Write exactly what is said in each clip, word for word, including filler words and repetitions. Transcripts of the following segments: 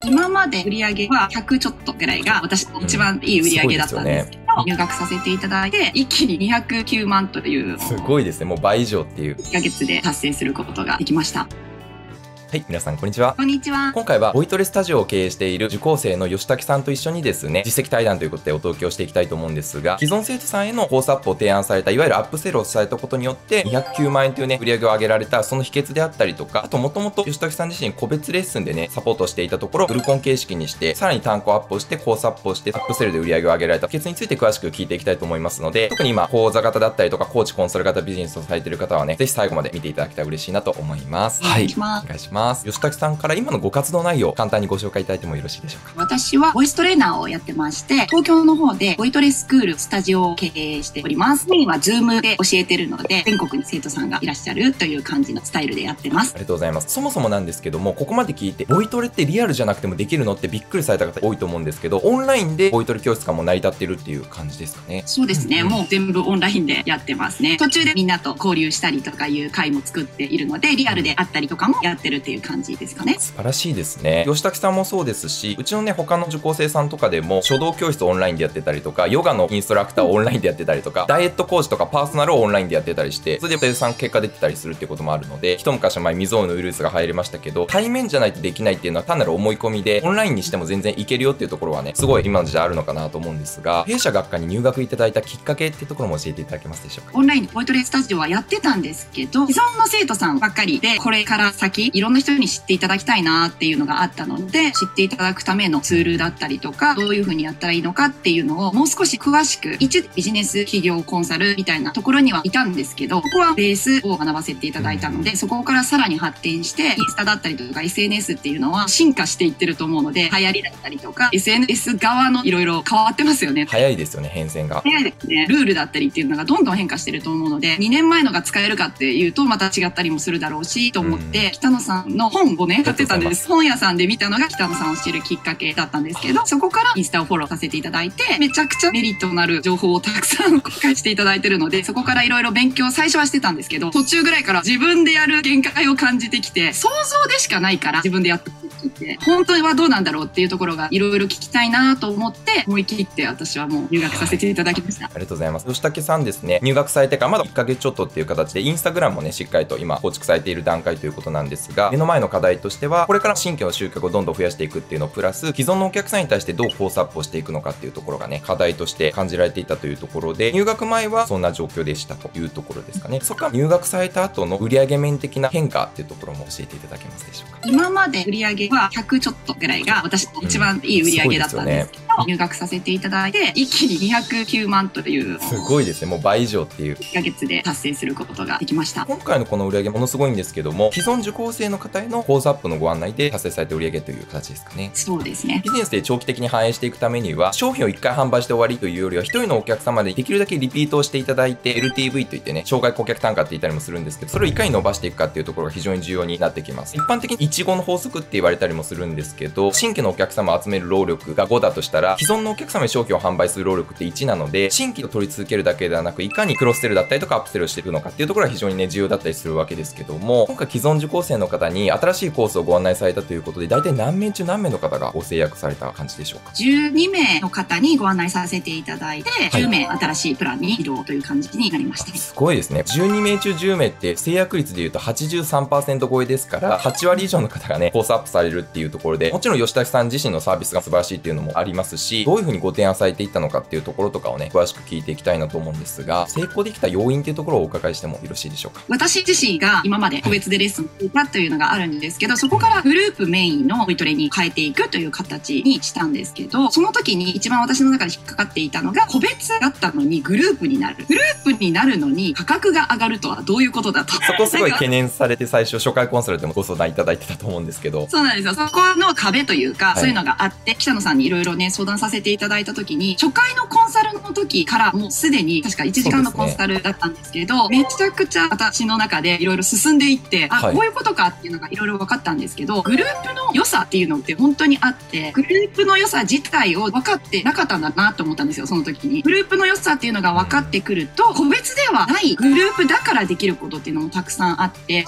今まで売り上げはひゃくちょっとぐらいが私の一番いい売り上げだったんですけど、うんね、入学させていただいて一気ににひゃくきゅうまんというすごいですね。もう倍以上っていういっかげつで達成することができました。 はい、皆さんこんにちは。 こんにちは。 今回はボイトレスタジオを経営している受講生の吉武さんと一緒にですね、実績対談ということでお届けをしていきたいと思うんですが、既存生徒さんへのコースアップを提案された、いわゆるアップセルをされたことによってにひゃくきゅうまんえんというね、売り上げを上げられたその秘訣であったりとか、あともともと吉武さん自身個別レッスンでね、サポートしていたところ、フルコン形式にして、さらに単価アップをして、コースアップをして、アップセルで売り上げを上げられた秘訣について詳しく聞いていきたいと思いますので、特に今、講座型だったりとか、コーチコンサル型ビジネスをされている方はね、ぜひ最後まで見ていただけたら嬉しいなと思います。 はい。お願いします。吉武さんから今のご活動内容、簡単にご紹介いただいてもよろしいでしょうか。 私はボイストレーナーをやってまして、東京の方でボイトレスクール、スタジオを経営しております。メインはズームで教えてるので、全国に生徒さんがいらっしゃるという感じのスタイルでやってます。 ありがとうございます。そもそもなんですけども、ここまで聞いて、ボイトレってリアルじゃなくてもできるのってびっくりされた方多いと思うんですけど、オンラインでボイトレ教室がもう成り立ってるっていう感じですかね。 そうですね。 うんうん、 もう全部オンラインでやってますね。途中でみんなと交流したりとかいう会も作っているので、リアルであったりとかもやってるっていう感じですかね。 素晴らしいですね。吉武さんもそうですし、うちのね、他の受講生さんとかでも、書道教室をオンラインでやってたりとか、ヨガのインストラクターをオンラインでやってたりとか、ダイエット講師とかパーソナルをオンラインでやってたりして、それで生徒さん結果出てたりするっていうこともあるので、一昔前未曾有のウイルスが入りましたけど、対面じゃないとできないっていうのは単なる思い込みで、オンラインにしても全然いけるよっていうところはね、すごい今の時代あるのかなと思うんですが、弊社学科に入学いただいたきっかけっていうところも教えていただけますでしょうか。 オンラインでボイトレスタジオはやってたんですけど、既存の生徒さんばっかりで、これから先、いろんな人に知っていただきたいなっていうのがあったので、知っていただくためのツールだったりとか、どういうふうにやったらいいのかっていうのをもう少し詳しく、一ビジネス企業コンサルみたいなところにはいたんですけど、ここはベースを学ばせていただいたので、そこからさらに発展して、インスタだったりとか エスエヌエス っていうのは進化していってると思うので、流行りだったりとか、エスエヌエス 側のいろいろ変わってますよね。 早いですよね、変遷が。 早いですね。ルールだったりっていうのがどんどん変化してると思うので、にねんまえのが使えるかっていうとまた違ったりもするだろうし、と思って、北野さんの本をね、買ってたんです。本屋さんで見たのが北野さんを知るきっかけだったんですけど、そこからインスタをフォローさせていただいて、めちゃくちゃメリットのなる情報をたくさん公開していただいてるので、そこからいろいろ勉強最初はしてたんですけど、途中ぐらいから自分でやる限界を感じてきて、想像でしかないから自分でやってきて、本当はどうなんだろうっていうところがいろいろ聞きたいなと思って、思い切って私はもう入学させていただきました。 ありがとうございます。吉武さんですね、入学されてからまだいっかげつちょっとっていう形で、インスタグラムもね、しっかりと今構築されている段階ということなんですが、目の前の課題としては、これから新規の集客をどんどん増やしていくっていうのプラス、既存のお客さんに対してどうコースアップをしていくのかっていうところがね、課題として感じられていたというところで、入学前はそんな状況でしたというところですかね。そこから入学された後の売上面的な変化っていうところも教えていただけますでしょうか。 今まで売上はひゃくちょっとぐらいが私の一番いい売上だったんですけど、うん、入学させていただいて一気ににひゃくきゅうまんというすごいですね。もう倍以上っていういっかげつで達成することができました。 今回のこの売上ものすごいんですけども、既存受講生の方へのコースアップのご案内で達成された売上という形ですかね。 そうですね。 ビジネスで長期的に反映していくためには、商品をいっかい販売して終わりというよりは、一人のお客様でできるだけリピートをしていただいて エルティーブイ といってね、生涯顧客単価って言ったりもするんですけど、それをいかに伸ばしていくかっていうところが非常に重要になってきます。一般的にイチゴの法則って言われたりもするんですけど、新規のお客様を集める労力がごだとしたら、既存のお客様に商品を販売する労力っていちなので、新規を取り続けるだけではなく、いかにクロスセルだったりとかアップセルをしていくのかっていうところが非常にね、重要だったりするわけですけども、今回既存受講生の方に新しいコースをご案内されたということで、大体何名中何名の方がご制約された感じでしょうか。 じゅうにめいの方にご案内させていただいて、じゅうめい新しいプランに移動という感じになりました。 すごいですね。じゅうにめい中じゅうめいって制約率でいうと はちじゅうさんパーセント 超えですから、はちわり以上の方がね、コースアップされるっていうところで、もちろん吉武さん自身のサービスが素晴らしいっていうのもありますし、どういう風にご提案されていったのかっていうところとかをね、詳しく聞いていきたいなと思うんですが、成功できた要因っていうところをお伺いしてもよろしいでしょうか。 私自身が今まで個別でレッスンをしていたというのがあるんですけど、そこからグループメインのボイトレに変えていくという形にしたんですけど、その時に一番私の中で引っかかっていたのが、個別だったのにグループになる。グループになるのに価格が上がるとはどういうことだと。 そこすごい懸念されて最初初回コンサルでもご相談いただいてたと思うんですけど。 そうなんですよ。そこの壁というか、はい、そういうのがあって、北野さんにいろいろね、相談させていただいた時に、初回のコンサルの時からもうすでに確かいちじかんのコンサルだったんですけど、めちゃくちゃ私の中でいろいろ進んでいって、あ、はい、こういうことかっていうのがいろいろ分かったんですけど、グループの良さっていうのって本当にあって、グループの良さ自体を分かってなかったんだなと思ったんですよ、その時に。グループの良さっていうのが分かってくると、個別ではないグループだからできることっていうのもたくさんあって、その辺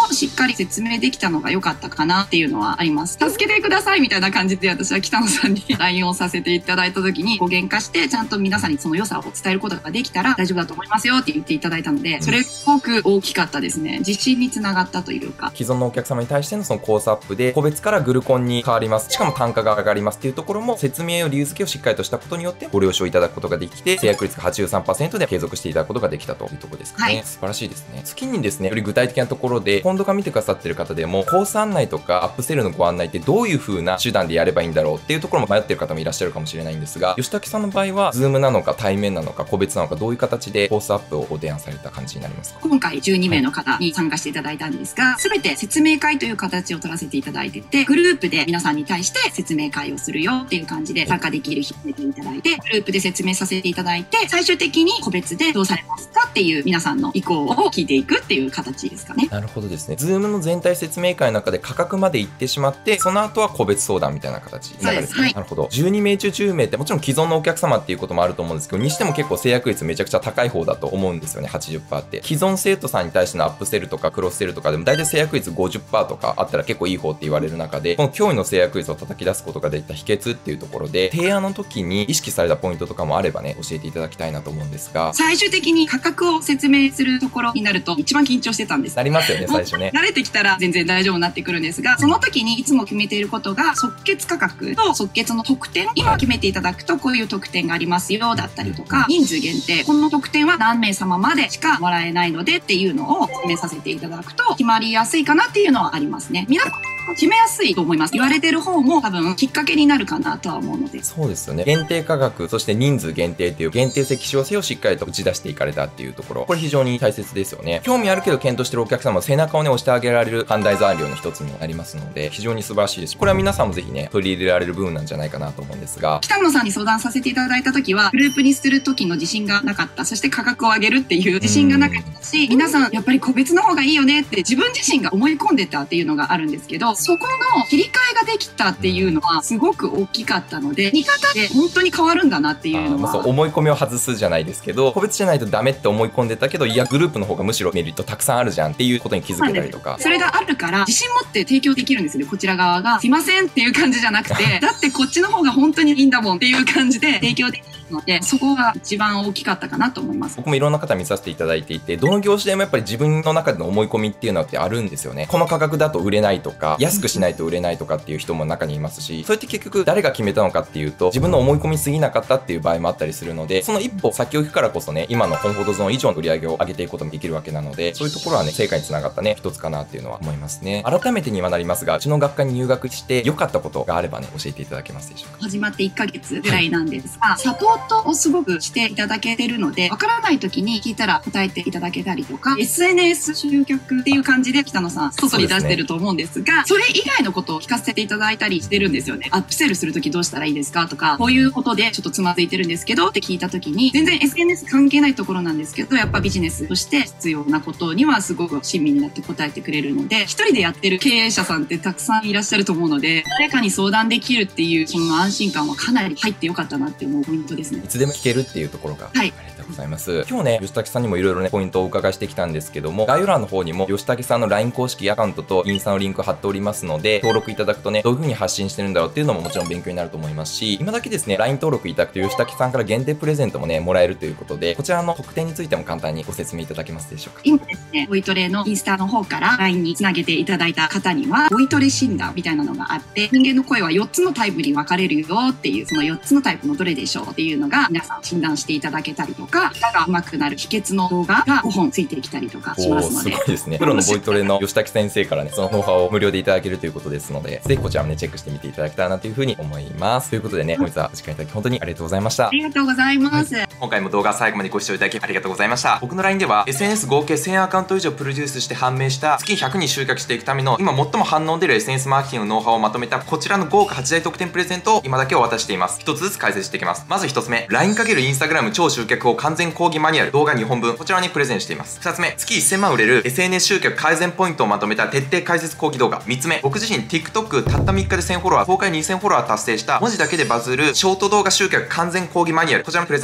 をしっかり説明できたのが良かったかなっていうのはあります。助けてくださいみたいな感じで私は北野さんにライン をさせていただいた時に語源化してちゃんと皆さんにその良さを伝えることができたら大丈夫だと思いますよって言っていただいたので、それすごく大きかったですね。自信につながったというか。 既存のお客様に対してのそのコースアップで個別からグルコンに変わります。しかも単価が上がりますっていうところも説明を理由付けをしっかりとしたことによってご了承いただくことができて、制約率が はちじゅうさんパーセント で継続していただくことができたというところですかね。はい、素晴らしいですね。次にですね、より具体的なところで、今度から見てくださってる方でも、コース案内とかアップセルのご案内ってどういう風な手段でやればいいんだろうっていうところも迷ってる方もいらっしゃるかもしれないんですが、吉武さんの場合は、ズームなのか対面なのか個別なのか、どういう形でコースアップをご提案された感じになりますか？ 今回じゅうにめいの方に参加していただいたんですが、すべて説明会という形を取らせていただいてて、グループで皆さんに対して説明会をするよっていう感じで参加できる日を決めていただいて、グループで説明させていただいて、最終的に個別でどうされますかっていう皆さんの意向を聞いていくっていう形ですかね。 なるほどですね。ズームの全体説明会の中で価格まで行ってしまって、その後は個別相談みたいな形になるんですね。はい、なるほど。じゅうにめい中じゅうめいってもちろん既存のお客様っていうこともあると思うんですけど、にしても結構制約率めちゃくちゃ高い方だと思うんですよね。はちじゅっパーセント って。既存生徒さんに対してのアップセルとかクロスセルとかでも大体制約率 ごじゅっパーセント とかあったら結構いい方って言われる中で、この驚異の制約率を叩き出すことができた秘訣っていうところで、提案の時に意識されたポイントとかもあればね、教えていただきたいなと思うんですが。 最終的に価格を説明するところになると一番緊張してたんです。 なりますよね、最初ね。 慣れてきたら全然大丈夫になってくるんですが、その時にいつも決めていることが、即決価格と即決の特典、今決めていただくとこういう特典がありますよだったりとか、人数限定、この特典は何名様までしかもらえないのでっていうのを説明させていただくと決まりやすいかなっていうのはありますね。皆さん決めやすいと思います。言われてる方も多分きっかけになるかなとは思うので。 そうですよね。限定価格、そして人数限定っていう限定的希少性をしっかりと打ち出していかれたっていうところ。これ非常に大切ですよね。興味あるけど検討してるお客様の背中をね、押してあげられる判断材料の一つにもなりますので、非常に素晴らしいです。これは皆さんもぜひね、取り入れられる部分なんじゃないかなと思うんですが。 北野さんに相談させていただいた時は、グループにする時の自信がなかった。そして価格を上げるっていう自信がなかったし、皆さんやっぱり個別の方がいいよねって自分自身が思い込んでたっていうのがあるんですけど、そこの切り替えができたっていうのはすごく大きかったので、見方で本当に変わるんだなっていうのは。 まあ、そう思い込みを外すじゃないですけど、個別じゃないとダメって思い込んでたけど、いやグループの方がむしろメリットたくさんあるじゃんっていうことに気づけたりとか。 それがあるから自信持って提供できるんですよね。こちら側がすいませんっていう感じじゃなくて、だってこっちの方が本当にいいんだもんっていう感じで提供できるので、そこが一番大きかったかなと思います。 僕もいろんな方見させていただいていて、どの業種でもやっぱり自分の中での思い込みっていうのってあるんですよね。この価格だと売れないとか、安くしないと売れないとかっていう人も中にいますし、それって結局誰が決めたのかっていうと、自分の思い込みすぎなかったっていう場合もあったりするので、その一歩先を行くからこそね、今のコンフォートゾーン以上の売り上げを上げていくこともできるわけなので、そういうところはね、成果につながったね、一つかなっていうのは思いますね。改めてにはなりますが、うちの学科に入学して良かったことがあればね、教えていただけますでしょうか。 始まっていっかげつぐらいなんですが、はい、サポートをすごくしていただけてるので、わからない時に聞いたら答えていただけたりとか、エスエヌエス 集客っていう感じで北野さん外に出してると思うんですが、それ以外のことを聞かせていただいたりしてるんですよね。アップセルする時どうしたらいいですかとか、こういうことでちょっとつまずいてるんですけどって聞いた時に、全然 エスエヌエス 関係ないところなんですけど、やっぱビジネスとして必要なことにはすごく親身になって答えてくれるので、一人でやってる経営者さんってたくさんいらっしゃると思うので、誰かに相談できるっていうその安心感はかなり入ってよかったなって思うポイントですね。 いつでも聞けるっていうところが、 はい、 ありがとうございます。今日ね、吉武さんにもいろいろね、ポイントをお伺いしてきたんですけども、概要欄の方にも吉武さんの ライン 公式アカウントとインスタのリンク貼っておりますので、登録いただくとね、どういう風に発信してるんだろうっていうのももちろん勉強になると思いますし、今だけですね、ライン 登録いただくと吉武さんから限定プレゼントもね、もらえるということで、こちらの特典についても簡単にご説明いただけますでしょうか。 今ですね、ボイトレのインスタの方から ライン につなげていただいた方には、ボイトレ診断みたいなのがあって、人間の声はよっつのタイプに分かれるよっていう、そのよっつのタイプのどれでしょうっていうのが皆さん診断していただけたりとか、歌が上手くなる秘訣の動画がごほんついてきたりとかしますので。 おー、すごいですね。プロのボイトレの吉武先生からね、そのノウハウを無料でいただけるということですので、ぜひこちらもね、チェックしてみていただけたらなというふうに思います。ということでね、本日はお時間いただき本当にありがとうございました。 ありがとうございます。はい、 今回も動画最後までご視聴いただきありがとうございました。僕の ライン では エスエヌエス 合計せんアカウント以上プロデュースして判明した月ひゃくにん集客していくための今最も反応出る エスエヌエス マーケティングのノウハウをまとめたこちらの豪華はちだい特典プレゼントを今だけお渡ししています。一つずつ解説していきます。まず一つ目、ライン×インスタグラム 超集客法完全講義マニュアル動画にほんぶん、こちらにプレゼンしています。二つ目、月せんまん売れる エスエヌエス 集客改善ポイントをまとめた徹底解説講義動画。三つ目、僕自身 TikTok たったみっかでせんフォロワー、公開にせんフォロワー達成した文字だけでバズるショート動画集客完全講義マニュアル、こちらもプレゼンしております。 。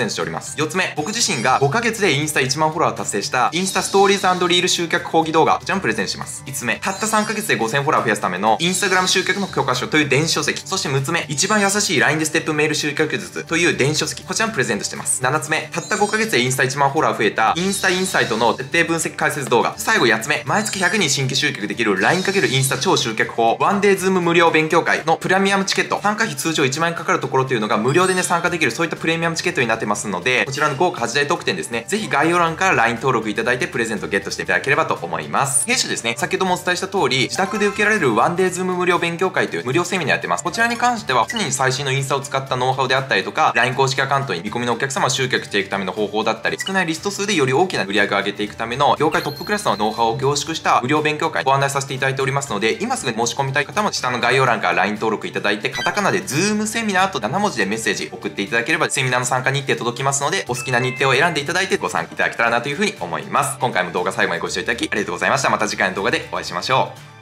よっつめ、僕自身がごかげつでインスタいちまんフォロワーを達成したインスタストーリーズ&リール集客講義動画、こちらもプレゼントします。いつつめ、たったさんかげつでごせんフォロワーを増やすためのインスタグラム集客の教科書という電子書籍。そしてむっつめ、一番優しい ライン でステップメール集客術という電子書籍。こちらもプレゼントしてます。ななつめ、たったごかげつでインスタいちまんフォロワー増えたインスタインサイトの徹底分析解説動画。最後やっつめ、毎月ひゃくにん新規集客できる ライン× インスタ超集客法ワンデーズーム無料勉強会のプレミアムチケット。参加費通常いちまんえんかかるところというのが無料でね参加できる、そういったプレミアムチケットになってますので、こちらの豪華はちだい特典ですね、ぜひ概要欄から ライン 登録いただいてプレゼントゲットしていただければと思います。弊社ですね、先ほどもお伝えした通り、自宅で受けられるワンデーズーム無料勉強会という無料セミナーやってます。こちらに関しては常に最新のインスタを使ったノウハウであったりとか、ライン 公式アカウントに見込みのお客様を集客していくための方法だったり、少ないリスト数でより大きな売り上げを上げていくための業界トップクラスのノウハウを凝縮した無料勉強会ご案内させていただいておりますので、今すぐ申し込みたい方も下の概要欄から ライン 登録いただいて、カタカナでズームセミナーとななもじでメッセージ送っていただければセミナーの参加日程届きますので、お好きな日程を選んでいただいてご参加いただけたらなというふうに思います。今回も動画最後までご視聴いただきありがとうございました。また次回の動画でお会いしましょう。